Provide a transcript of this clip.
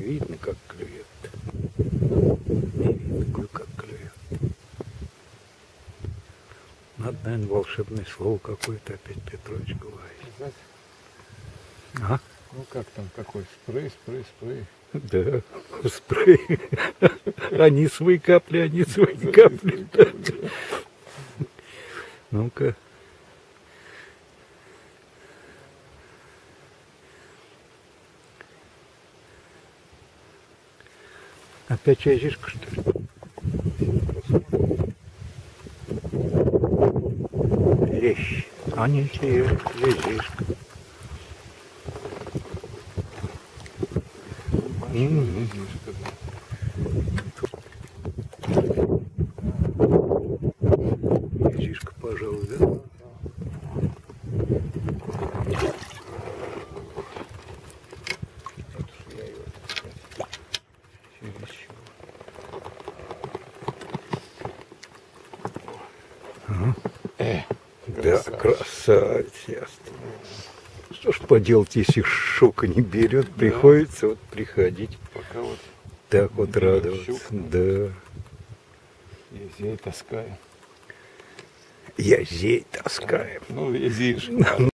видно, как клюет. Не видно, как клюет. Надо, наверное, волшебное слово какое-то опять Петрович говорит. А? Ну как там, какой? Спрей. Да, спрей. Они свои капли. Ну-ка. Опять чайжишка, что ли? Лещ. А не чайжишка. Лещишка, пожалуй, да? Да, красавец, ясно. Что ж поделать, если шока не берет, приходится вот приходить. Пока вот так вот радоваться. Щука. Да. Езей таскаю. Язей таскаем. Ну, езишь.